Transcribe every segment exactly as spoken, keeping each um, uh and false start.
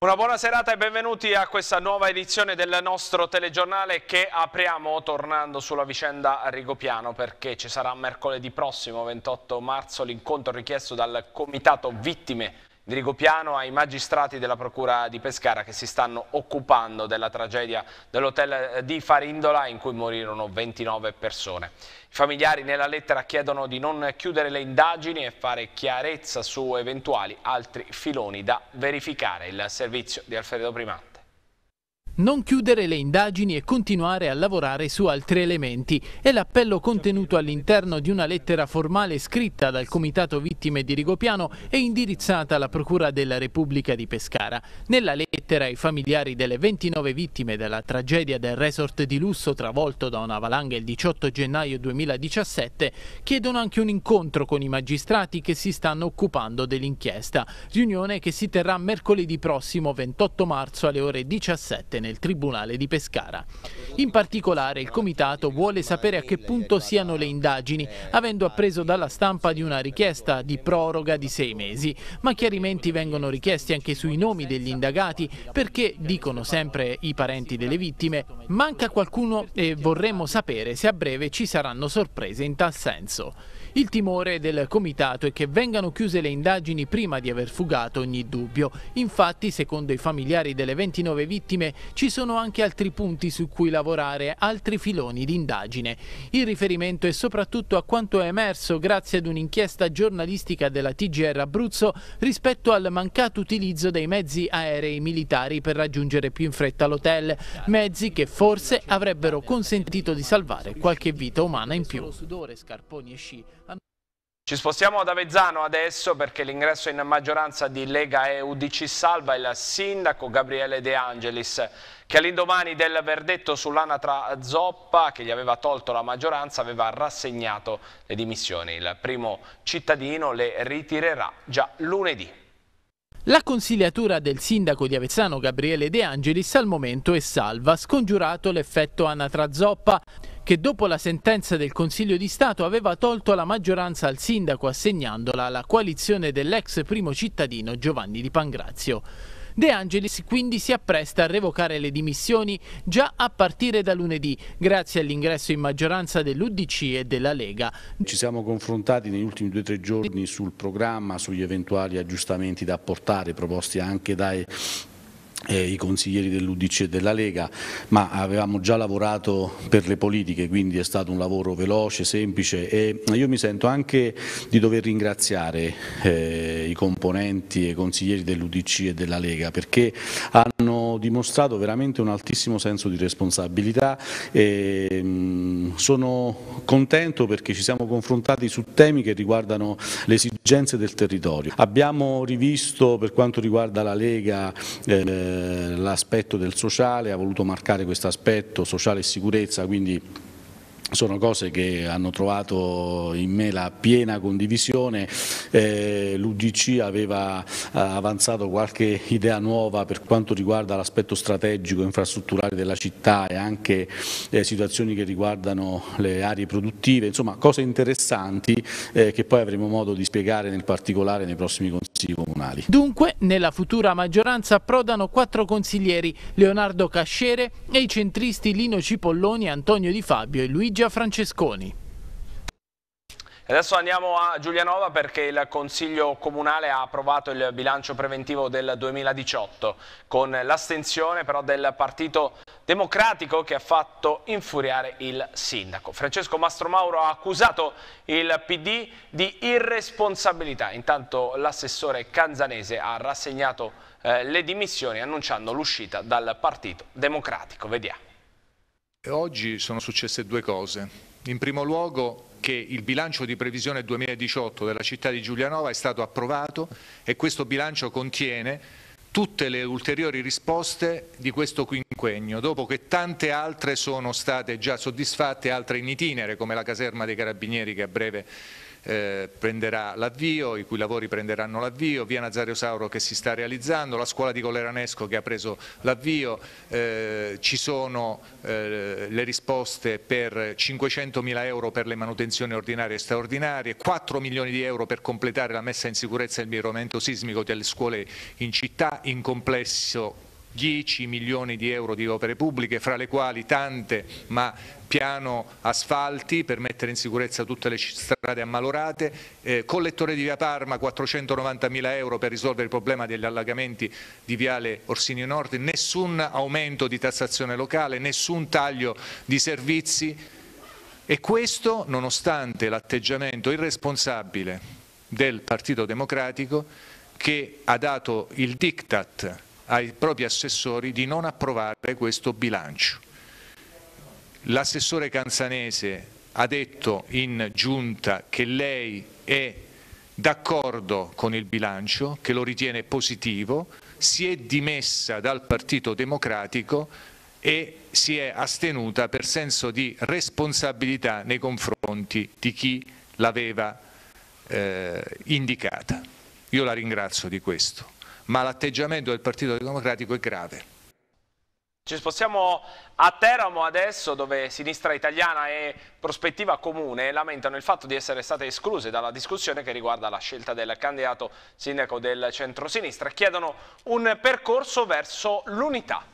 Una buona serata e benvenuti a questa nuova edizione del nostro telegiornale che apriamo tornando sulla vicenda Rigopiano, perché ci sarà mercoledì prossimo ventotto marzo l'incontro richiesto dal Comitato Vittime di Rigopiano ai magistrati della Procura di Pescara che si stanno occupando della tragedia dell'hotel di Farindola in cui morirono ventinove persone. I familiari nella lettera chiedono di non chiudere le indagini e fare chiarezza su eventuali altri filoni da verificare. Il servizio di Alfredo Primante. Non chiudere le indagini e continuare a lavorare su altri elementi è l'appello contenuto all'interno di una lettera formale scritta dal Comitato Vittime di Rigopiano e indirizzata alla Procura della Repubblica di Pescara. Nella lettera i familiari delle ventinove vittime della tragedia del resort di lusso travolto da una valanga il diciotto gennaio duemiladiciassette chiedono anche un incontro con i magistrati che si stanno occupando dell'inchiesta, riunione che si terrà mercoledì prossimo ventotto marzo alle ore diciassette nel Tribunale di Pescara. In particolare il Comitato vuole sapere a che punto siano le indagini, avendo appreso dalla stampa di una richiesta di proroga di sei mesi, ma chiarimenti vengono richiesti anche sui nomi degli indagati perché, dicono sempre i parenti delle vittime, manca qualcuno e vorremmo sapere se a breve ci saranno sorprese in tal senso. Il timore del Comitato è che vengano chiuse le indagini prima di aver fugato ogni dubbio. Infatti, secondo i familiari delle ventinove vittime, ci sono anche altri punti su cui lavorare, altri filoni di indagine. Il riferimento è soprattutto a quanto è emerso grazie ad un'inchiesta giornalistica della T G R Abruzzo rispetto al mancato utilizzo dei mezzi aerei militari per raggiungere più in fretta l'hotel, mezzi che forse avrebbero consentito di salvare qualche vita umana in più. Ci spostiamo ad Avezzano adesso perché l'ingresso in maggioranza di Lega e U D C salva il sindaco Gabriele De Angelis, che all'indomani del verdetto sull'anatra zoppa che gli aveva tolto la maggioranza aveva rassegnato le dimissioni. Il primo cittadino le ritirerà già lunedì. La consigliatura del sindaco di Avezzano Gabriele De Angelis al momento è salva, scongiurato l'effetto anatra zoppa, che dopo la sentenza del Consiglio di Stato aveva tolto la maggioranza al sindaco assegnandola alla coalizione dell'ex primo cittadino Giovanni Di Pangrazio. De Angelis quindi si appresta a revocare le dimissioni già a partire da lunedì, grazie all'ingresso in maggioranza dell'U D C e della Lega. Ci siamo confrontati negli ultimi due o tre giorni sul programma, sugli eventuali aggiustamenti da apportare, proposti anche dai Eh, i consiglieri dell'U D C e della Lega, ma avevamo già lavorato per le politiche, quindi è stato un lavoro veloce, semplice e io mi sento anche di dover ringraziare eh, i componenti e i consiglieri dell'U D C e della Lega perché hanno dimostrato veramente un altissimo senso di responsabilità e mh, sono contento perché ci siamo confrontati su temi che riguardano le esigenze del territorio. Abbiamo rivisto per quanto riguarda la Lega eh, l'aspetto del sociale, ha voluto marcare questo aspetto sociale e sicurezza, quindi sono cose che hanno trovato in me la piena condivisione. Eh, L'U D C aveva eh, avanzato qualche idea nuova per quanto riguarda l'aspetto strategico infrastrutturale della città e anche eh, situazioni che riguardano le aree produttive, insomma cose interessanti eh, che poi avremo modo di spiegare nel particolare nei prossimi consigli comunali. Dunque nella futura maggioranza approdano quattro consiglieri, Leonardo Cascere e i centristi Lino Cipolloni, Antonio Di Fabio e Luigi Francesconi. Adesso andiamo a Giulianova perché il Consiglio Comunale ha approvato il bilancio preventivo del duemiladiciotto con l'astensione però del Partito Democratico che ha fatto infuriare il sindaco. Francesco Mastromauro ha accusato il P D di irresponsabilità, intanto l'assessore Canzanese ha rassegnato eh, le dimissioni annunciando l'uscita dal Partito Democratico. Vediamo. Oggi sono successe due cose. In primo luogo che il bilancio di previsione duemiladiciotto della città di Giulianova è stato approvato e questo bilancio contiene tutte le ulteriori risposte di questo quinquennio, dopo che tante altre sono state già soddisfatte, altre in itinere, come la caserma dei Carabinieri che a breve eh, prenderà l'avvio, i cui lavori prenderanno l'avvio, via Nazario Sauro che si sta realizzando, la scuola di Colleranesco che ha preso l'avvio, eh, ci sono eh, le risposte per cinquecentomila euro per le manutenzioni ordinarie e straordinarie, quattro milioni di euro per completare la messa in sicurezza e il miglioramento sismico delle scuole in città, in complesso dieci milioni di euro di opere pubbliche, fra le quali tante, ma piano asfalti per mettere in sicurezza tutte le strade ammalorate, eh, collettore di via Parma quattrocentonovantamila euro per risolvere il problema degli allagamenti di viale Orsini Nord, nessun aumento di tassazione locale, nessun taglio di servizi, e questo nonostante l'atteggiamento irresponsabile del Partito Democratico, che ha dato il diktat ai propri assessori di non approvare questo bilancio. L'assessore Canzanese ha detto in giunta che lei è d'accordo con il bilancio, che lo ritiene positivo, si è dimessa dal Partito Democratico e si è astenuta per senso di responsabilità nei confronti di chi l'aveva eh, indicata. Io la ringrazio di questo, ma l'atteggiamento del Partito Democratico è grave. Ci spostiamo a Teramo adesso, dove Sinistra Italiana e Prospettiva Comune lamentano il fatto di essere state escluse dalla discussione che riguarda la scelta del candidato sindaco del centrosinistra. Chiedono un percorso verso l'unità.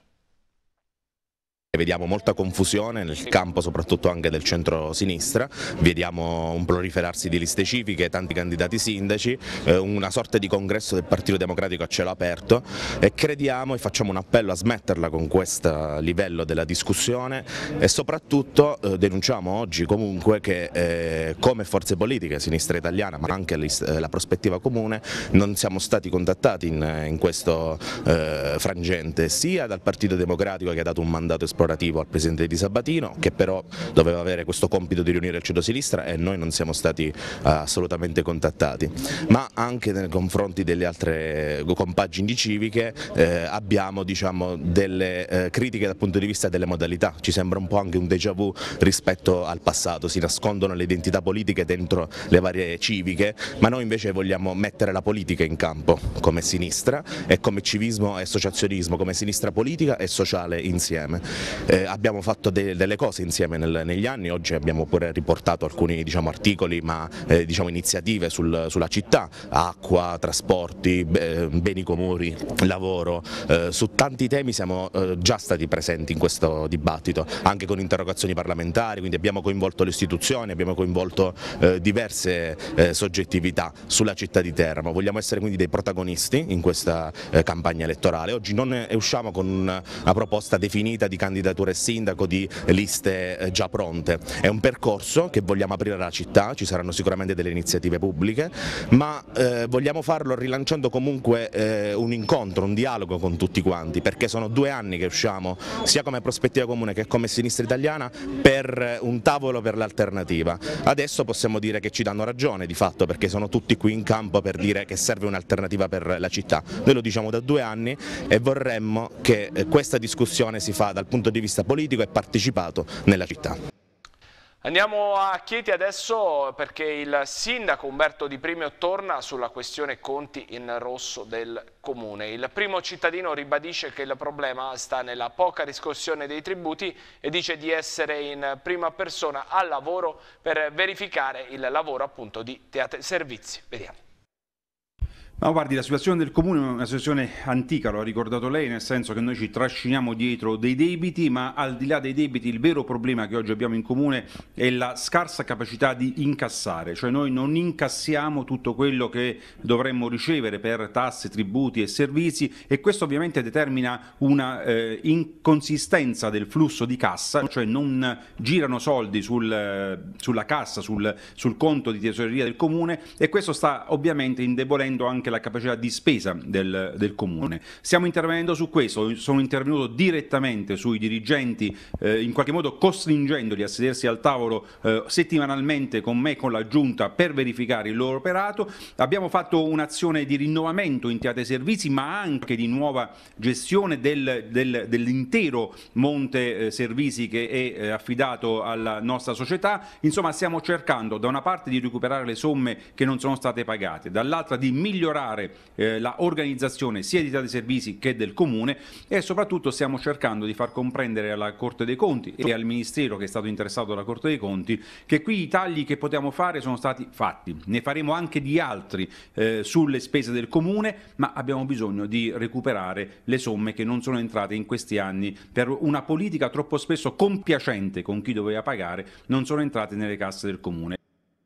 Vediamo molta confusione nel campo soprattutto anche del centro-sinistra, vediamo un proliferarsi di liste civiche, tanti candidati sindaci, eh, una sorta di congresso del Partito Democratico a cielo aperto, e crediamo e facciamo un appello a smetterla con questo livello della discussione e soprattutto eh, denunciamo oggi comunque che eh, come forze politiche, Sinistra Italiana ma anche la Prospettiva Comune, non siamo stati contattati in, in questo eh, frangente, sia dal Partito Democratico che ha dato un mandato esplorativo al Presidente Di Sabatino, che però doveva avere questo compito di riunire il centro-sinistra, e noi non siamo stati uh, assolutamente contattati, ma anche nei confronti delle altre compagini civiche eh, abbiamo diciamo, delle eh, critiche dal punto di vista delle modalità. Ci sembra un po' anche un déjà vu rispetto al passato, si nascondono le identità politiche dentro le varie civiche, ma noi invece vogliamo mettere la politica in campo come sinistra, e come civismo e associazionismo, come sinistra politica e sociale insieme. Eh, abbiamo fatto de delle cose insieme nel, negli anni, oggi abbiamo pure riportato alcuni diciamo, articoli, ma eh, diciamo, iniziative sul, sulla città, acqua, trasporti, be beni comuni, lavoro, eh, su tanti temi siamo eh, già stati presenti in questo dibattito, anche con interrogazioni parlamentari, quindi abbiamo coinvolto le istituzioni, abbiamo coinvolto eh, diverse eh, soggettività sulla città di Teramo, vogliamo essere quindi dei protagonisti in questa eh, campagna elettorale. Oggi non ne usciamo con una, una proposta definita di candidatura e sindaco, di liste già pronte, è un percorso che vogliamo aprire alla città, ci saranno sicuramente delle iniziative pubbliche, ma eh, vogliamo farlo rilanciando comunque eh, un incontro, un dialogo con tutti quanti, perché sono due anni che usciamo sia come Prospettiva Comune che come Sinistra Italiana per un tavolo per l'alternativa. Adesso possiamo dire che ci danno ragione di fatto, perché sono tutti qui in campo per dire che serve un'alternativa per la città. Noi lo diciamo da due anni e vorremmo che questa discussione si fa dal punto di vista politico e partecipato nella città. Andiamo a Chieti adesso, perché il sindaco Umberto Di Primio torna sulla questione conti in rosso del comune. Il primo cittadino ribadisce che il problema sta nella poca riscossione dei tributi e dice di essere in prima persona al lavoro per verificare il lavoro appunto di teatri servizi. Vediamo. Ma guardi, la situazione del comune è una situazione antica, lo ha ricordato lei, nel senso che noi ci trasciniamo dietro dei debiti, ma al di là dei debiti il vero problema che oggi abbiamo in comune è la scarsa capacità di incassare, cioè noi non incassiamo tutto quello che dovremmo ricevere per tasse, tributi e servizi, e questo ovviamente determina una eh, inconsistenza del flusso di cassa, cioè non girano soldi sul, sulla cassa, sul, sul conto di tesoreria del comune, e questo sta ovviamente indebolendo anche anche la capacità di spesa del, del Comune. Stiamo intervenendo su questo, sono intervenuto direttamente sui dirigenti, eh, in qualche modo costringendoli a sedersi al tavolo eh, settimanalmente con me, con la Giunta, per verificare il loro operato. Abbiamo fatto un'azione di rinnovamento in Teatri Servizi, ma anche di nuova gestione del, del, dell'intero monte eh, servizi che è eh, affidato alla nostra società. Insomma, stiamo cercando da una parte di recuperare le somme che non sono state pagate, dall'altra di migliorare eh, la organizzazione sia di Teatri Servizi che del Comune, e soprattutto stiamo cercando di far comprendere alla Corte dei Conti e al Ministero che è stato interessato dalla Corte dei Conti che qui i tagli che potevamo fare sono stati fatti, ne faremo anche di altri eh, sulle spese del Comune, ma abbiamo bisogno di recuperare le somme che non sono entrate in questi anni per una politica troppo spesso compiacente con chi doveva pagare, non sono entrate nelle casse del Comune.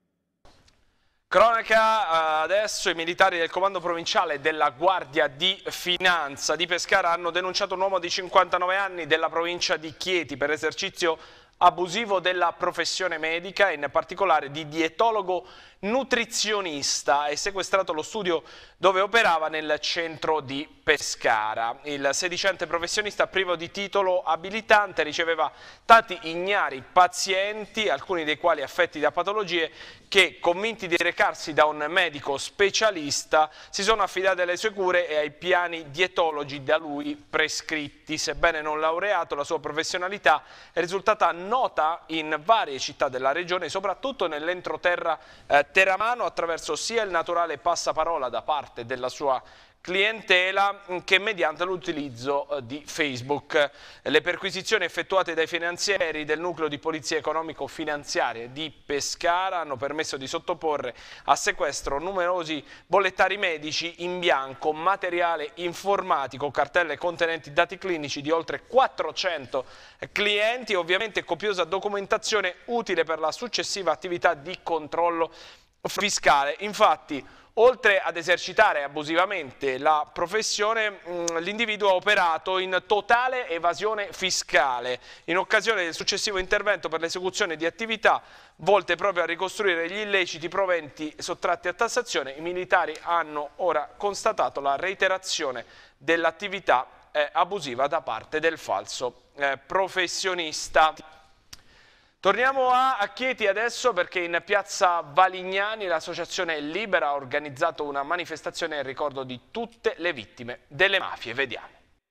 Cronaca, adesso i militari del comando provinciale della Guardia di Finanza di Pescara hanno denunciato un uomo di cinquantanove anni della provincia di Chieti per esercizio abusivo della professione medica, in particolare di dietologo nutrizionista, e sequestrato lo studio dove operava nel centro di Pescara. Il sedicente professionista privo di titolo abilitante riceveva tanti ignari pazienti, alcuni dei quali affetti da patologie, che, convinti di recarsi da un medico specialista, si sono affidati alle sue cure e ai piani dietologi da lui prescritti. Sebbene non laureato, la sua professionalità è risultata nota in varie città della regione, soprattutto nell'entroterra eh, teramano, attraverso sia il naturale passaparola da parte della sua clientela che mediante l'utilizzo di Facebook. Le perquisizioni effettuate dai finanzieri del nucleo di polizia economico-finanziaria di Pescara hanno permesso di sottoporre a sequestro numerosi bollettari medici in bianco, materiale informatico, cartelle contenenti dati clinici di oltre quattrocento clienti e ovviamente copiosa documentazione utile per la successiva attività di controllo fiscale. Infatti, oltre ad esercitare abusivamente la professione, l'individuo ha operato in totale evasione fiscale in occasione del successivo intervento per l'esecuzione di attività volte proprio a ricostruire gli illeciti proventi sottratti a tassazione. I militari hanno ora constatato la reiterazione dell'attività eh, abusiva da parte del falso eh, professionista. Torniamo a Chieti adesso, perché in piazza Valignani l'associazione Libera ha organizzato una manifestazione in ricordo di tutte le vittime delle mafie. Vediamo.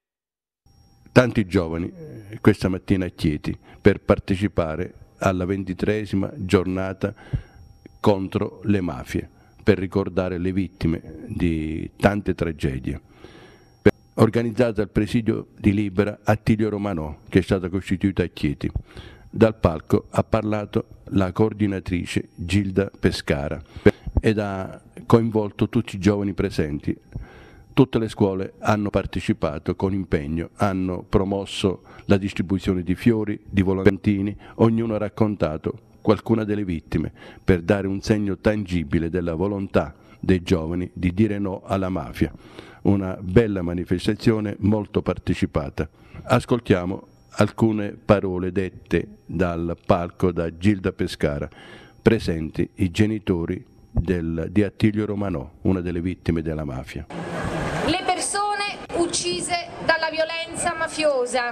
Tanti giovani questa mattina a Chieti per partecipare alla ventitreesima giornata contro le mafie, per ricordare le vittime di tante tragedie. Organizzata al presidio di Libera Attilio Romanò, che è stata costituita a Chieti. Dal palco ha parlato la coordinatrice Gilda Pescara ed ha coinvolto tutti i giovani presenti. Tutte le scuole hanno partecipato con impegno, hanno promosso la distribuzione di fiori, di volantini, ognuno ha raccontato qualcuna delle vittime per dare un segno tangibile della volontà dei giovani di dire no alla mafia. Una bella manifestazione molto partecipata. Ascoltiamo alcune parole dette dal palco da Gilda Pescara, presenti i genitori del, di Attilio Romanò, una delle vittime della mafia. Le persone uccise dalla violenza mafiosa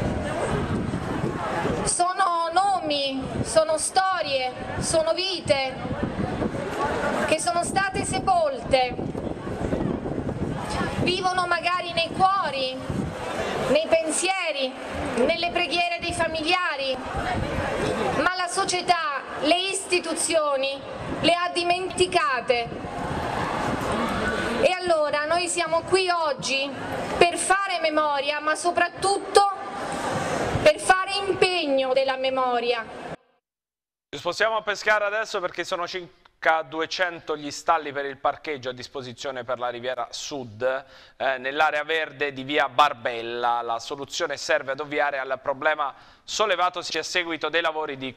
sono nomi, sono storie, sono vite che sono state sepolte, vivono magari nei cuori, nei pensieri, nelle preghiere dei familiari, ma la società, le istituzioni le ha dimenticate. E allora noi siamo qui oggi per fare memoria, ma soprattutto per fare impegno della memoria. Ci spostiamo a Pescara adesso, perché sono circa duecento gli stalli per il parcheggio a disposizione per la Riviera Sud eh, nell'area verde di via Barbella. La soluzione serve ad ovviare al problema sollevatosi a seguito dei lavori di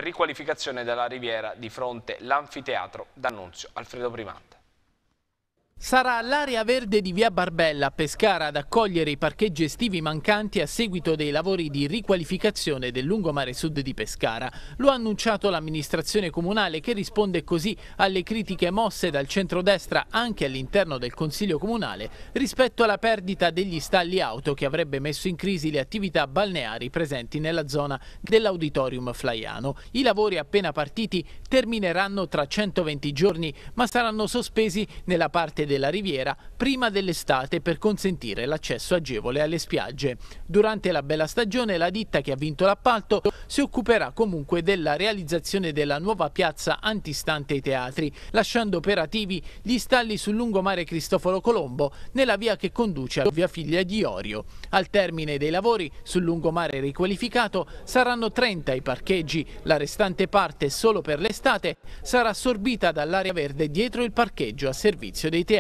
riqualificazione della Riviera di fronte all'anfiteatro d'Annunzio. Alfredo Primante. Sarà l'area verde di via Barbella a Pescara ad accogliere i parcheggi estivi mancanti a seguito dei lavori di riqualificazione del lungomare sud di Pescara. Lo ha annunciato l'amministrazione comunale, che risponde così alle critiche mosse dal centrodestra anche all'interno del Consiglio comunale rispetto alla perdita degli stalli auto, che avrebbe messo in crisi le attività balneari presenti nella zona dell'Auditorium Flaiano. I lavori appena partiti termineranno tra centoventi giorni, ma saranno sospesi nella parte della riviera prima dell'estate per consentire l'accesso agevole alle spiagge. Durante la bella stagione la ditta che ha vinto l'appalto si occuperà comunque della realizzazione della nuova piazza antistante ai teatri, lasciando operativi gli stalli sul lungomare Cristoforo Colombo nella via che conduce a via Figlia di Iorio. Al termine dei lavori sul lungomare riqualificato saranno trenta i parcheggi, la restante parte solo per l'estate sarà assorbita dall'area verde dietro il parcheggio a servizio dei teatri.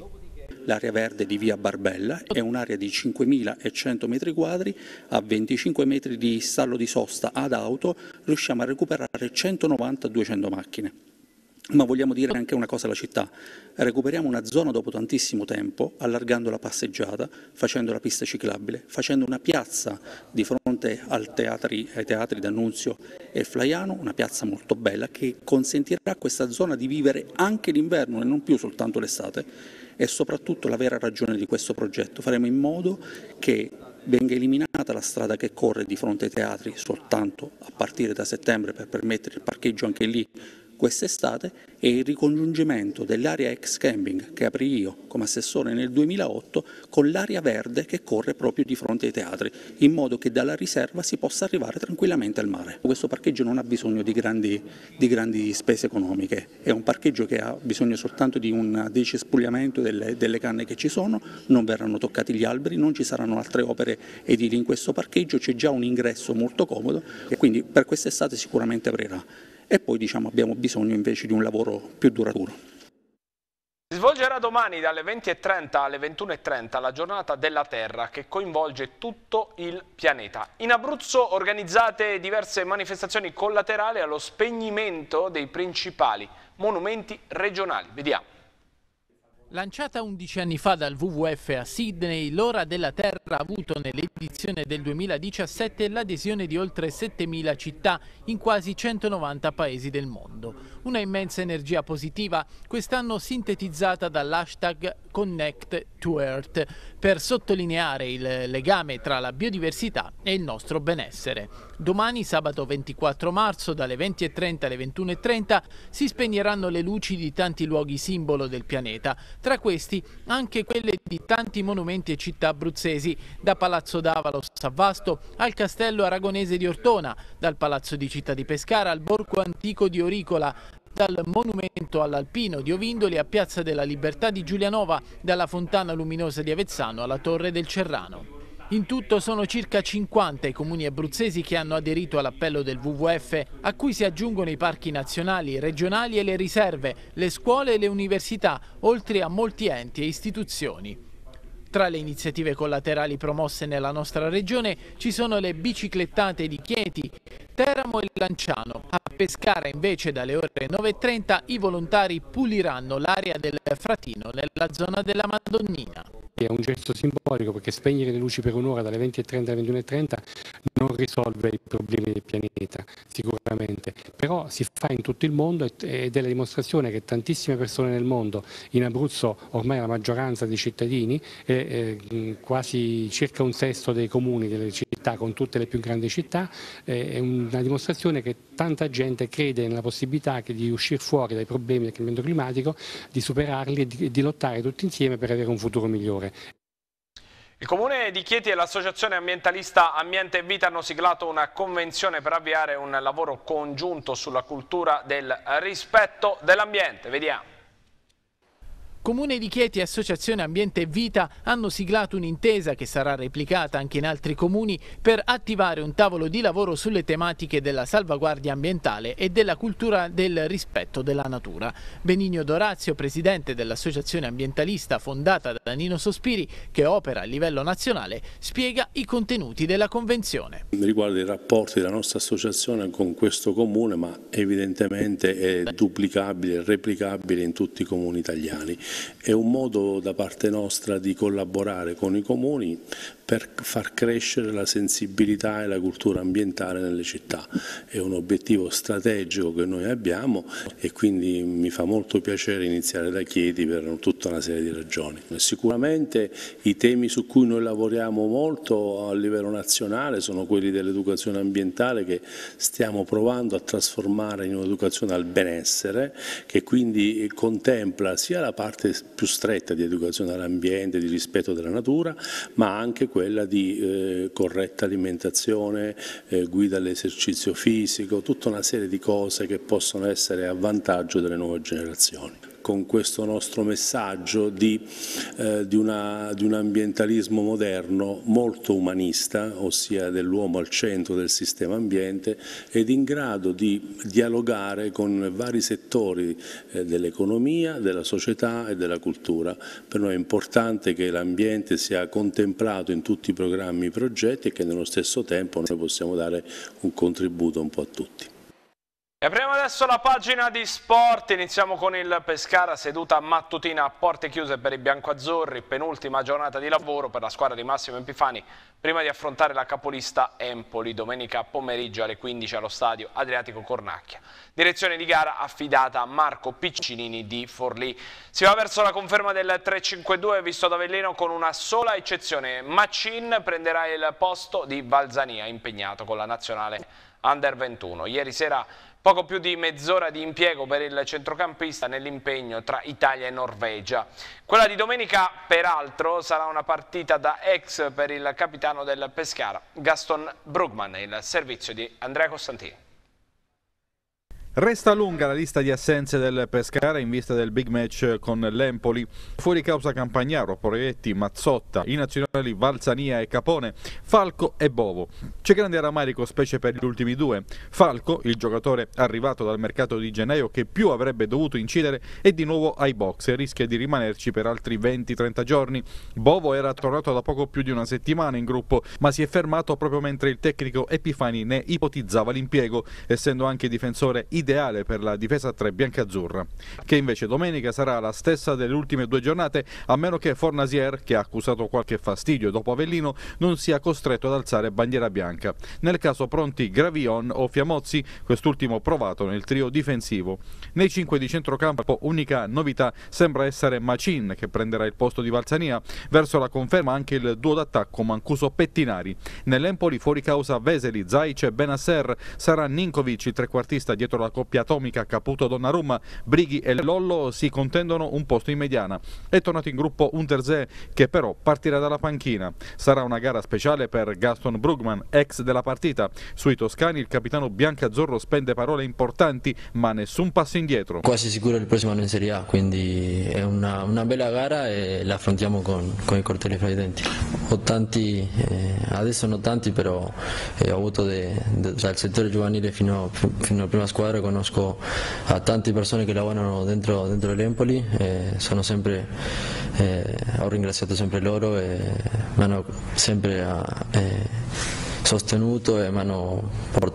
L'area verde di via Barbella è un'area di cinquemilacento metri quadri, a venticinque metri di stallo di sosta ad auto riusciamo a recuperare centonovanta duecento macchine. Ma vogliamo dire anche una cosa alla città: recuperiamo una zona dopo tantissimo tempo, allargando la passeggiata, facendo la pista ciclabile, facendo una piazza di fronte al teatri, ai teatri d'Annunzio e Flaiano, una piazza molto bella che consentirà a questa zona di vivere anche l'inverno e non più soltanto l'estate. E soprattutto la vera ragione di questo progetto: faremo in modo che venga eliminata la strada che corre di fronte ai teatri soltanto a partire da settembre, per permettere il parcheggio anche lì quest'estate, e il ricongiungimento dell'area ex camping che aprì io come assessore nel duemilaotto con l'area verde che corre proprio di fronte ai teatri, in modo che dalla riserva si possa arrivare tranquillamente al mare. Questo parcheggio non ha bisogno di grandi, di grandi spese economiche, è un parcheggio che ha bisogno soltanto di un decespugliamento delle, delle canne che ci sono, non verranno toccati gli alberi, non ci saranno altre opere edili in questo parcheggio, c'è già un ingresso molto comodo e quindi per quest'estate sicuramente aprirà. E poi diciamo abbiamo bisogno invece di un lavoro più duraturo. Si svolgerà domani dalle venti e trenta alle ventuno e trenta la giornata della Terra, che coinvolge tutto il pianeta. In Abruzzo organizzate diverse manifestazioni collaterali allo spegnimento dei principali monumenti regionali. Vediamo. Lanciata undici anni fa dal W W F a Sydney, l'Ora della Terra ha avuto nell'edizione del duemiladiciassette l'adesione di oltre settemila città in quasi centonovanta paesi del mondo. Una immensa energia positiva, quest'anno sintetizzata dall'hashtag Connect to Earth, per sottolineare il legame tra la biodiversità e il nostro benessere. Domani, sabato ventiquattro marzo, dalle venti e trenta alle ventuno e trenta, si spegneranno le luci di tanti luoghi simbolo del pianeta, tra questi anche quelle di tanti monumenti e città abruzzesi, da Palazzo d'Avalos a Vasto al Castello Aragonese di Ortona, dal Palazzo di Città di Pescara al Borgo Antico di Oricola, dal Monumento all'Alpino di Ovindoli a Piazza della Libertà di Giulianova, dalla Fontana Luminosa di Avezzano alla Torre del Cerrano. In tutto sono circa cinquanta i comuni abruzzesi che hanno aderito all'appello del W W F, a cui si aggiungono i parchi nazionali, regionali e le riserve, le scuole e le università, oltre a molti enti e istituzioni. Tra le iniziative collaterali promosse nella nostra regione ci sono le biciclettate di Chieti, Teramo e Lanciano. A Pescara invece dalle ore nove e trenta i volontari puliranno l'area del Fratino nella zona della Madonnina. È un gesto simbolico, perché spegnere le luci per un'ora dalle venti e trenta alle ventuno e trenta non risolve i problemi del pianeta sicuramente, però si fa in tutto il mondo ed è la dimostrazione che tantissime persone nel mondo, in Abruzzo ormai la maggioranza dei cittadini, eh, eh, quasi circa un sesto dei comuni delle città, con tutte le più grandi città, eh, è una dimostrazione che tanta gente crede nella possibilità che di uscire fuori dai problemi del cambiamento climatico, di superarli e di, di lottare tutti insieme per avere un futuro migliore. Il Comune di Chieti e l'associazione ambientalista Ambiente e Vita hanno siglato una convenzione per avviare un lavoro congiunto sulla cultura del rispetto dell'ambiente. Vediamo. Comune di Chieti e Associazione Ambiente e Vita hanno siglato un'intesa che sarà replicata anche in altri comuni per attivare un tavolo di lavoro sulle tematiche della salvaguardia ambientale e della cultura del rispetto della natura. Benigno Dorazio, presidente dell'Associazione Ambientalista fondata da Nino Sospiri, che opera a livello nazionale, spiega i contenuti della convenzione. Riguarda i rapporti della nostra associazione con questo comune, ma evidentemente è duplicabile e replicabile in tutti i comuni italiani. È un modo da parte nostra di collaborare con i comuni per far crescere la sensibilità e la cultura ambientale nelle città. È un obiettivo strategico che noi abbiamo e quindi mi fa molto piacere iniziare da Chieti per tutta una serie di ragioni. Sicuramente i temi su cui noi lavoriamo molto a livello nazionale sono quelli dell'educazione ambientale, che stiamo provando a trasformare in un'educazione al benessere, che quindi contempla sia la parte più stretta di educazione all'ambiente, di rispetto della natura, ma anche quella di eh, corretta alimentazione, eh, guida all'esercizio fisico, tutta una serie di cose che possono essere a vantaggio delle nuove generazioni. Con questo nostro messaggio di, eh, di, una, di un ambientalismo moderno molto umanista, ossia dell'uomo al centro del sistema ambiente, ed in grado di dialogare con vari settori eh, dell'economia, della società e della cultura. Per noi è importante che l'ambiente sia contemplato in tutti i programmi e i progetti e che nello stesso tempo noi possiamo dare un contributo un po' a tutti. E apriamo adesso la pagina di sport, iniziamo con il Pescara, seduta mattutina a porte chiuse per i biancoazzurri, penultima giornata di lavoro per la squadra di Massimo Epifani, prima di affrontare la capolista Empoli, domenica pomeriggio alle quindici allo stadio Adriatico Cornacchia. Direzione di gara affidata a Marco Piccinini di Forlì. Si va verso la conferma del tre cinque due visto da Avellino con una sola eccezione, Macin prenderà il posto di Valzania, impegnato con la nazionale Under ventuno. Ieri sera poco più di mezz'ora di impiego per il centrocampista nell'impegno tra Italia e Norvegia. Quella di domenica, peraltro, sarà una partita da ex per il capitano del Pescara, Gaston Brugman, il servizio di Andrea Costantini. Resta lunga la lista di assenze del Pescara in vista del big match con l'Empoli. Fuori causa Campagnaro, Proietti, Mazzotta, i nazionali Valzania e Capone, Falco e Bovo. C'è grande rammarico specie per gli ultimi due. Falco, il giocatore arrivato dal mercato di gennaio che più avrebbe dovuto incidere, è di nuovo ai box e rischia di rimanerci per altri venti trenta giorni. Bovo era tornato da poco più di una settimana in gruppo, ma si è fermato proprio mentre il tecnico Epifani ne ipotizzava l'impiego, essendo anche difensore ideale per la difesa tre biancazzurra, che invece domenica sarà la stessa delle ultime due giornate, a meno che Fornasier, che ha accusato qualche fastidio dopo Avellino, non sia costretto ad alzare bandiera bianca. Nel caso pronti Gravion o Fiamozzi, quest'ultimo provato nel trio difensivo. Nei cinque di centrocampo unica novità sembra essere Macin, che prenderà il posto di Valzania. Verso la conferma anche il duo d'attacco Mancuso-Pettinari. Nell'Empoli fuori causa Veseli, Zaic e Benasser, sarà Ninkovic il trequartista dietro la coppia atomica Caputo-Donnarumma. Brighi e Lollo si contendono un posto in mediana. È tornato in gruppo Untersee, che però partirà dalla panchina. Sarà una gara speciale per Gaston Brugman, ex della partita. Sui toscani il capitano biancazzurro spende parole importanti, ma nessun passo indietro. Quasi sicuro il prossimo anno in Serie A, quindi è una, una bella gara e la affrontiamo con, con i coltelli fra i denti. Ho tanti, eh, adesso non tanti, però eh, ho avuto de, de, dal settore giovanile fino, fino alla prima squadra, conosco a tante persone che lavorano dentro, dentro l'Empoli, eh, sono sempre, eh, ho ringraziato sempre loro e mi hanno sempre eh, sostenuto e mi hanno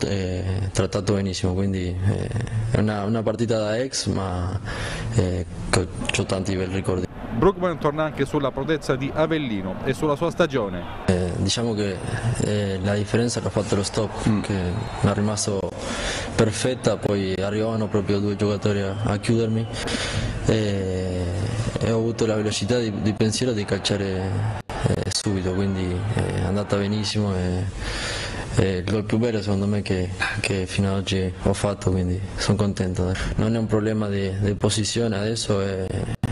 eh, trattato benissimo, quindi eh, è una, una partita da ex, ma eh, ho tanti bei ricordi. Brugman torna anche sulla prodezza di Avellino e sulla sua stagione. Eh, diciamo che eh, la differenza l'ha fatto lo stop, mm. che mi è rimasto perfetta, poi arrivavano proprio due giocatori a, a chiudermi e, e ho avuto la velocità di, di pensiero di calciare eh, subito, quindi è andata benissimo e, e il gol più bello secondo me che, che fino ad oggi ho fatto, quindi sono contento. Non è un problema di, di posizione adesso, è,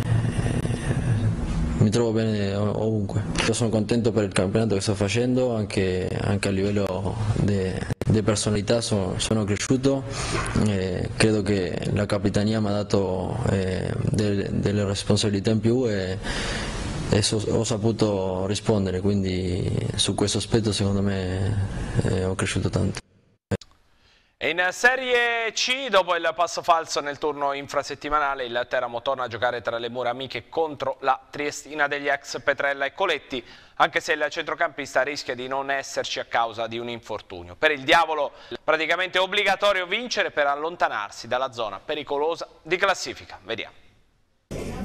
mi trovo bene ovunque. Io sono contento per il campionato che sto facendo, anche, anche a livello di personalità sono, sono cresciuto, eh, credo che la capitania mi ha dato eh, delle, delle responsabilità in più e, e so, ho saputo rispondere, quindi su questo aspetto secondo me eh, ho cresciuto tanto. In Serie C, dopo il passo falso nel turno infrasettimanale, il Teramo torna a giocare tra le mura amiche contro la Triestina degli ex Petrella e Coletti, anche se il centrocampista rischia di non esserci a causa di un infortunio. Per il Diavolo praticamente obbligatorio vincere per allontanarsi dalla zona pericolosa di classifica. Vediamo.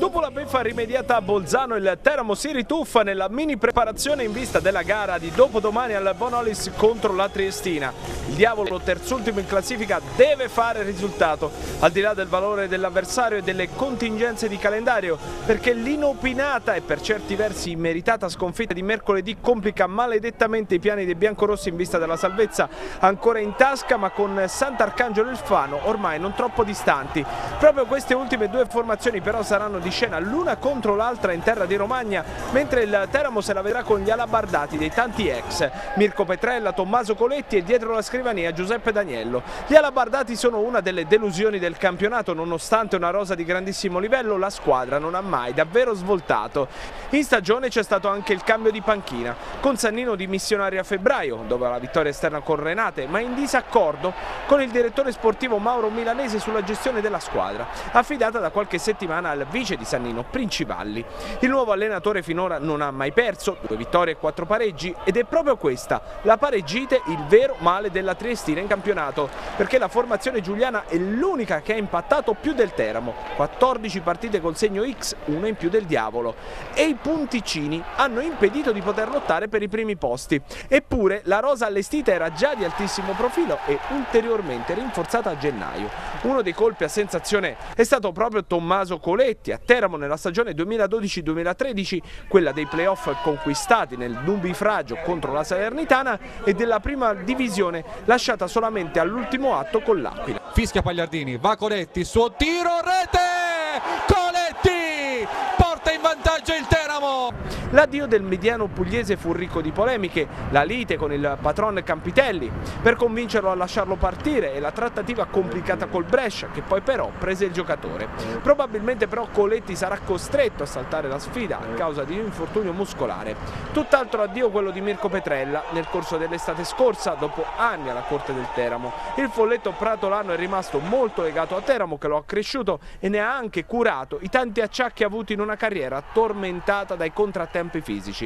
Dopo la beffa rimediata a Bolzano, il Teramo si rituffa nella mini preparazione in vista della gara di dopodomani al Bonolis contro la Triestina. Il Diavolo, terzultimo in classifica, deve fare risultato, al di là del valore dell'avversario e delle contingenze di calendario, perché l'inopinata e per certi versi immeritata sconfitta di mercoledì complica maledettamente i piani dei biancorossi in vista della salvezza, ancora in tasca ma con Sant'Arcangelo il Fano ormai non troppo distanti. Proprio queste ultime due formazioni però saranno di scena l'una contro l'altra in terra di Romagna, mentre il Teramo se la vedrà con gli alabardati dei tanti ex, Mirko Petrella, Tommaso Coletti e dietro la scrivania Giuseppe D'Agnello. Gli alabardati sono una delle delusioni del campionato, nonostante una rosa di grandissimo livello la squadra non ha mai davvero svoltato. In stagione c'è stato anche il cambio di panchina, con Sannino dimissionario a febbraio, dopo la vittoria esterna con Renate, ma in disaccordo con il direttore sportivo Mauro Milanese sulla gestione della squadra, affidata da qualche settimana al vice di Sannino, Princivalli. Il nuovo allenatore finora non ha mai perso, due vittorie e quattro pareggi, ed è proprio questa, la pareggite, il vero male della Triestina in campionato, perché la formazione giuliana è l'unica che ha impattato più del Teramo, quattordici partite col segno X, una in più del Diavolo, e i punticini hanno impedito di poter lottare per i primi posti. Eppure la rosa allestita era già di altissimo profilo e ulteriormente rinforzata a gennaio. Uno dei colpi a sensazione è stato proprio Tommaso Coletti a Teramo nella stagione duemiladodici duemilatredici, quella dei playoff conquistati nel nubifragio contro la Salernitana e della prima divisione lasciata solamente all'ultimo atto con l'Aquila. Fischia Pagliardini, va Coletti, suo tiro, rete! Coletti porta in vantaggio il Teramo! L'addio del mediano pugliese fu ricco di polemiche, la lite con il patron Campitelli per convincerlo a lasciarlo partire e la trattativa complicata col Brescia, che poi però prese il giocatore. Probabilmente però Coletti sarà costretto a saltare la sfida a causa di un infortunio muscolare. Tutt'altro addio quello di Mirko Petrella nel corso dell'estate scorsa, dopo anni alla corte del Teramo. Il folletto pratolano è rimasto molto legato a Teramo, che lo ha cresciuto e ne ha anche curato i tanti acciacchi avuti in una carriera tormentata dai contrattempi fisici.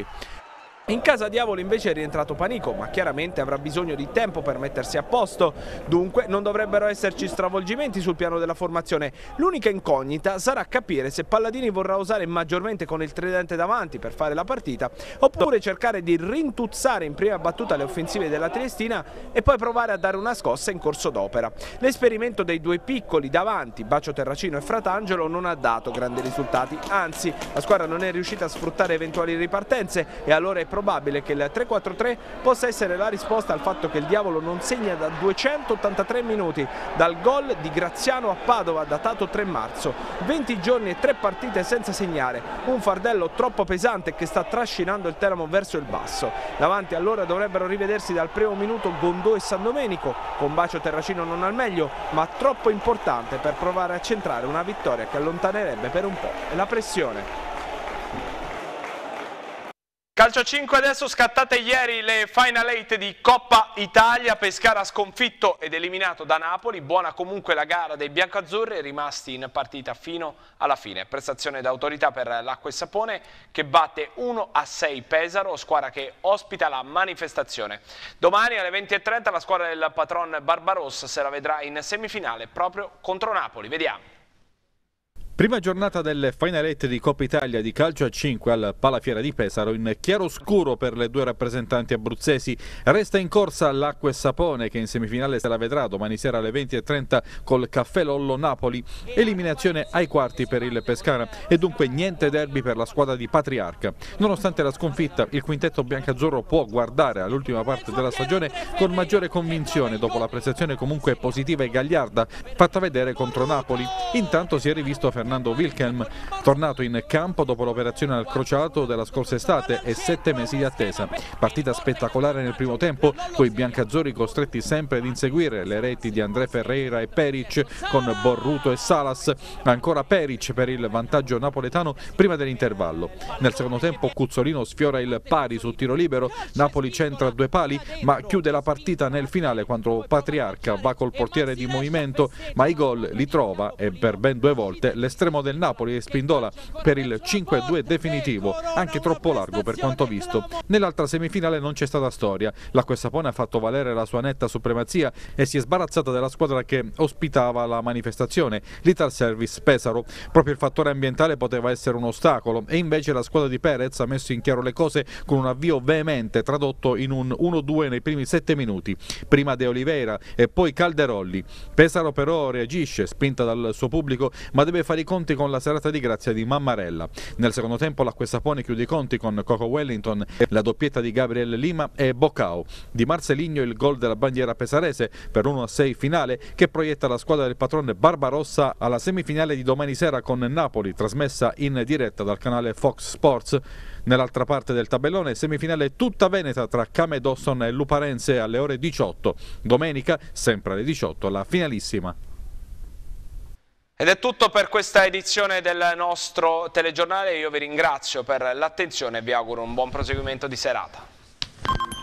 In casa Diavolo invece è rientrato Panico, ma chiaramente avrà bisogno di tempo per mettersi a posto, dunque non dovrebbero esserci stravolgimenti sul piano della formazione. L'unica incognita sarà capire se Palladini vorrà usare maggiormente con il tridente davanti per fare la partita, oppure cercare di rintuzzare in prima battuta le offensive della Triestina e poi provare a dare una scossa in corso d'opera. L'esperimento dei due piccoli davanti, Bacio Terracino e Fratangelo, non ha dato grandi risultati, anzi la squadra non è riuscita a sfruttare eventuali ripartenze e allora è probabile che il tre quattro tre possa essere la risposta al fatto che il Diavolo non segna da duecentottantatré minuti dal gol di Graziano a Padova datato tre marzo, venti giorni e tre partite senza segnare, un fardello troppo pesante che sta trascinando il Teramo verso il basso. Davanti allora dovrebbero rivedersi dal primo minuto Gondò e San Domenico, con Bacio Terracino non al meglio, ma troppo importante per provare a centrare una vittoria che allontanerebbe per un po' la pressione. Calcio cinque, adesso scattate ieri le Final Eight di Coppa Italia. Pescara sconfitto ed eliminato da Napoli. Buona comunque la gara dei biancazzurri, rimasti in partita fino alla fine. Prestazione d'autorità per l'Acqua e Sapone che batte uno a sei Pesaro, squadra che ospita la manifestazione. Domani alle venti e trenta la squadra del patron Barbarossa se la vedrà in semifinale proprio contro Napoli. Vediamo. Prima giornata delle Final Eight di Coppa Italia di calcio a cinque al Palafiera di Pesaro, in chiaroscuro per le due rappresentanti abruzzesi. Resta in corsa l'Acqua e Sapone che in semifinale se la vedrà domani sera alle venti e trenta col Caffè Lollo Napoli. Eliminazione ai quarti per il Pescara e dunque niente derby per la squadra di Patriarca. Nonostante la sconfitta, il quintetto biancazzurro può guardare all'ultima parte della stagione con maggiore convinzione dopo la prestazione comunque positiva e gagliarda fatta vedere contro Napoli. Intanto si è rivisto Fernando Fernando Wilhelm, tornato in campo dopo l'operazione al crociato della scorsa estate e sette mesi di attesa. Partita spettacolare nel primo tempo, coi biancazzurri costretti sempre ad inseguire le reti di André Ferreira e Peric con Borruto e Salas. Ancora Peric per il vantaggio napoletano prima dell'intervallo. Nel secondo tempo Cuzzolino sfiora il pari su tiro libero, Napoli centra due pali ma chiude la partita nel finale quando Patriarca va col portiere di movimento, ma i gol li trova e per ben due volte le l'estremo del Napoli e Spindola per il cinque a due definitivo, anche troppo largo per quanto visto. Nell'altra semifinale non c'è stata storia, l'Acqua e Sapone ha fatto valere la sua netta supremazia e si è sbarazzata della squadra che ospitava la manifestazione, l'Italservice Pesaro. Proprio il fattore ambientale poteva essere un ostacolo e invece la squadra di Perez ha messo in chiaro le cose con un avvio veemente tradotto in un uno due nei primi sette minuti, prima De Oliveira e poi Calderolli. Pesaro però reagisce, spinta dal suo pubblico, ma deve fare i conti con la serata di grazia di Mammarella. Nel secondo tempo l'Acqua e Sapone chiude i conti con Coco Wellington, la doppietta di Gabriel Lima e Boccao. Di Marcelinho il gol della bandiera pesarese per uno a sei finale che proietta la squadra del patrone Barbarossa alla semifinale di domani sera con Napoli, trasmessa in diretta dal canale Fox Sports. Nell'altra parte del tabellone, semifinale tutta veneta tra Came Dawson e Luparense alle ore diciotto. Domenica, sempre alle diciotto, la finalissima. Ed è tutto per questa edizione del nostro telegiornale. Io vi ringrazio per l'attenzione e vi auguro un buon proseguimento di serata.